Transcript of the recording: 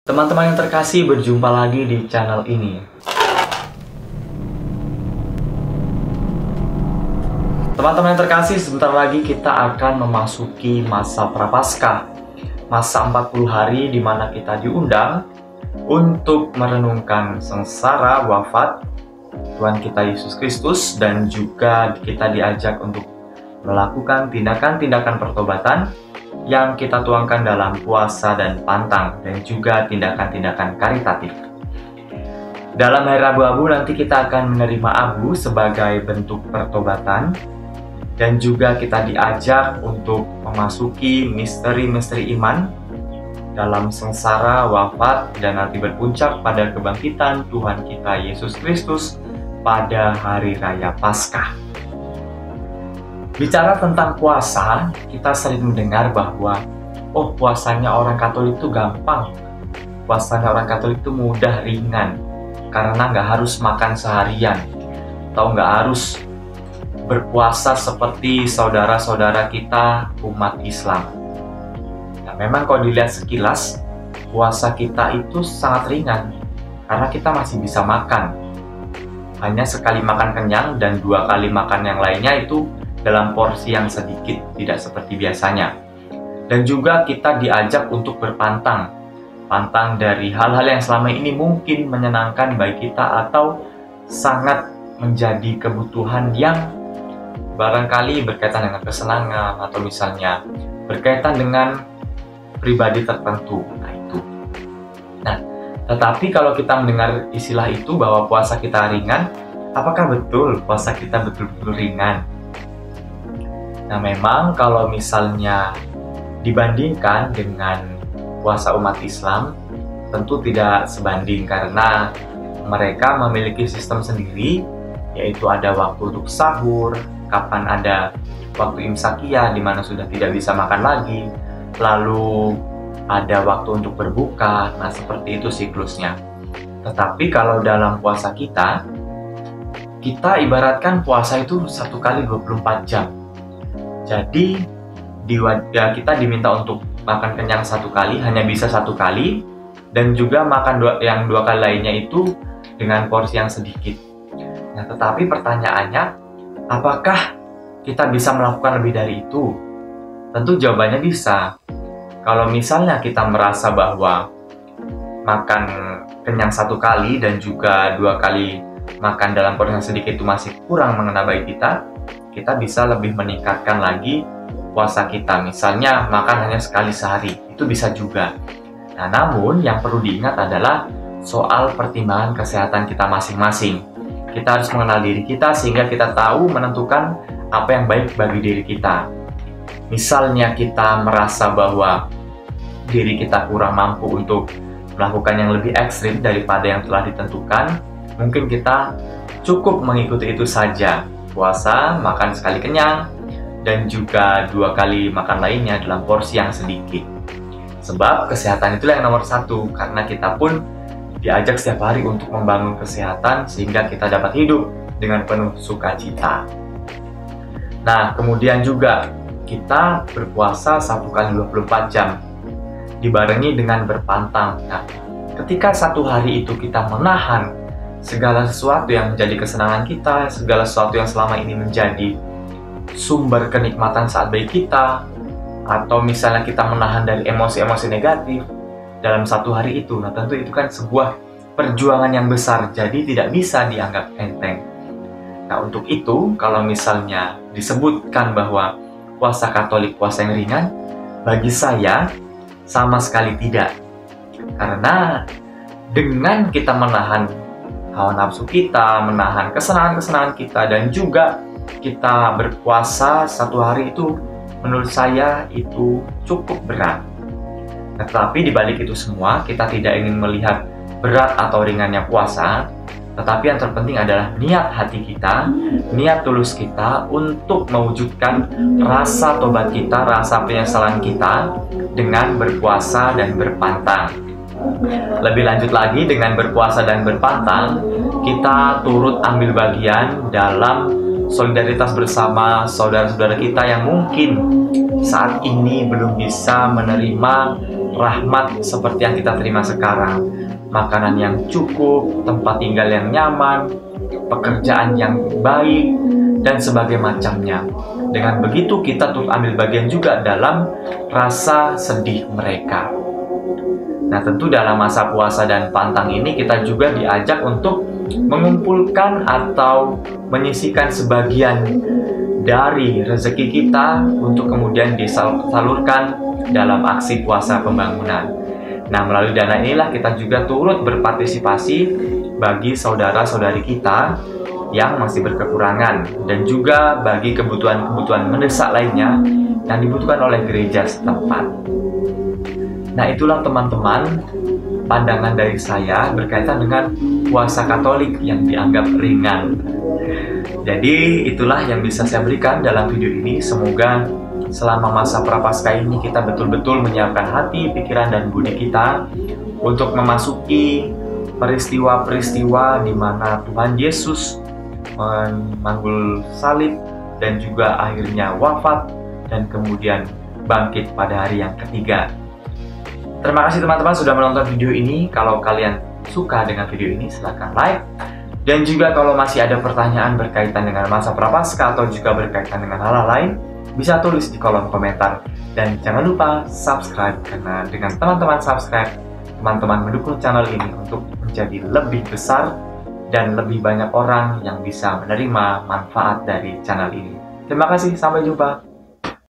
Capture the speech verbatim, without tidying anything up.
Teman-teman yang terkasih, berjumpa lagi di channel ini. Teman-teman yang terkasih, sebentar lagi kita akan memasuki masa Prapaskah, masa empat puluh hari di mana kita diundang untuk merenungkan sengsara wafat Tuhan kita Yesus Kristus, dan juga kita diajak untuk melakukan tindakan-tindakan pertobatan yang kita tuangkan dalam puasa dan pantang, dan juga tindakan-tindakan karitatif. Dalam hari Abu-Abu nanti kita akan menerima abu sebagai bentuk pertobatan, dan juga kita diajak untuk memasuki misteri-misteri iman dalam sengsara, wafat, dan nanti berpuncak pada kebangkitan Tuhan kita Yesus Kristus pada hari raya Paskah. Bicara tentang puasa, kita sering mendengar bahwa oh, puasanya orang Katolik itu gampang, puasanya orang Katolik itu mudah, ringan, karena nggak harus makan seharian, atau nggak harus berpuasa seperti saudara-saudara kita umat Islam. Nah, memang kalau dilihat sekilas, puasa kita itu sangat ringan, karena kita masih bisa makan. Hanya sekali makan kenyang, dan dua kali makan yang lainnya itu dalam porsi yang sedikit, tidak seperti biasanya. Dan juga kita diajak untuk berpantang, pantang dari hal-hal yang selama ini mungkin menyenangkan bagi kita atau sangat menjadi kebutuhan yang barangkali berkaitan dengan kesenangan, atau misalnya berkaitan dengan pribadi tertentu. Nah itu. Nah, tetapi kalau kita mendengar istilah itu bahwa puasa kita ringan, apakah betul puasa kita betul-betul ringan? Nah, memang kalau misalnya dibandingkan dengan puasa umat Islam, tentu tidak sebanding, karena mereka memiliki sistem sendiri, yaitu ada waktu untuk sahur, kapan ada waktu imsakiyah di mana sudah tidak bisa makan lagi, lalu ada waktu untuk berbuka. Nah, seperti itu siklusnya. Tetapi kalau dalam puasa kita, kita ibaratkan puasa itu satu kali dua puluh empat jam. Jadi di, ya, kita diminta untuk makan kenyang satu kali, hanya bisa satu kali, dan juga makan dua, yang dua kali lainnya itu dengan porsi yang sedikit. Nah, tetapi pertanyaannya, apakah kita bisa melakukan lebih dari itu? Tentu jawabannya bisa. Kalau misalnya kita merasa bahwa makan kenyang satu kali dan juga dua kali makan dalam porsi yang sedikit itu masih kurang mengena bagi kita, kita bisa lebih meningkatkan lagi puasa kita. Misalnya makan hanya sekali sehari, itu bisa juga. Nah, namun yang perlu diingat adalah soal pertimbangan kesehatan kita masing-masing. Kita harus mengenal diri kita sehingga kita tahu menentukan apa yang baik bagi diri kita. Misalnya kita merasa bahwa diri kita kurang mampu untuk melakukan yang lebih ekstrim daripada yang telah ditentukan, mungkin kita cukup mengikuti itu saja. Puasa, makan sekali kenyang, dan juga dua kali makan lainnya dalam porsi yang sedikit. Sebab kesehatan itulah yang nomor satu, karena kita pun diajak setiap hari untuk membangun kesehatan sehingga kita dapat hidup dengan penuh sukacita. Nah, kemudian juga kita berpuasa satu kali dua puluh empat jam, dibarengi dengan berpantang. Nah, ketika satu hari itu kita menahan segala sesuatu yang menjadi kesenangan kita, segala sesuatu yang selama ini menjadi sumber kenikmatan saat bagi kita, atau misalnya kita menahan dari emosi-emosi negatif dalam satu hari itu, nah tentu itu kan sebuah perjuangan yang besar, jadi tidak bisa dianggap enteng. Nah, untuk itu, kalau misalnya disebutkan bahwa puasa Katolik puasa yang ringan, bagi saya sama sekali tidak. Karena dengan kita menahan hawa nafsu kita, menahan kesenangan-kesenangan kita, dan juga kita berpuasa satu hari itu, menurut saya itu cukup berat. Nah, tetapi dibalik itu semua, kita tidak ingin melihat berat atau ringannya puasa, tetapi yang terpenting adalah niat hati kita, niat tulus kita untuk mewujudkan rasa tobat kita, rasa penyesalan kita dengan berpuasa dan berpantang. Lebih lanjut lagi, dengan berpuasa dan berpantang, kita turut ambil bagian dalam solidaritas bersama saudara-saudara kita yang mungkin saat ini belum bisa menerima rahmat seperti yang kita terima sekarang, makanan yang cukup, tempat tinggal yang nyaman, pekerjaan yang baik, dan sebagainya macamnya. Dengan begitu kita turut ambil bagian juga dalam rasa sedih mereka. Nah, tentu dalam masa puasa dan pantang ini kita juga diajak untuk mengumpulkan atau menyisihkan sebagian dari rezeki kita untuk kemudian disalurkan dalam aksi puasa pembangunan. Nah, melalui dana inilah kita juga turut berpartisipasi bagi saudara-saudari kita yang masih berkekurangan, dan juga bagi kebutuhan-kebutuhan mendesak lainnya yang dibutuhkan oleh gereja setempat. Nah, itulah teman-teman pandangan dari saya berkaitan dengan puasa Katolik yang dianggap ringan. Jadi itulah yang bisa saya berikan dalam video ini. Semoga selama masa Prapaskah ini kita betul-betul menyiapkan hati, pikiran, dan budi kita untuk memasuki peristiwa-peristiwa di mana Tuhan Yesus memanggul salib dan juga akhirnya wafat dan kemudian bangkit pada hari yang ketiga. Terima kasih teman-teman sudah menonton video ini. Kalau kalian suka dengan video ini, silahkan like. Dan juga kalau masih ada pertanyaan berkaitan dengan masa Prapaskah atau juga berkaitan dengan hal-hal lain, bisa tulis di kolom komentar. Dan jangan lupa subscribe, karena dengan teman-teman subscribe, teman-teman mendukung channel ini untuk menjadi lebih besar dan lebih banyak orang yang bisa menerima manfaat dari channel ini. Terima kasih, sampai jumpa.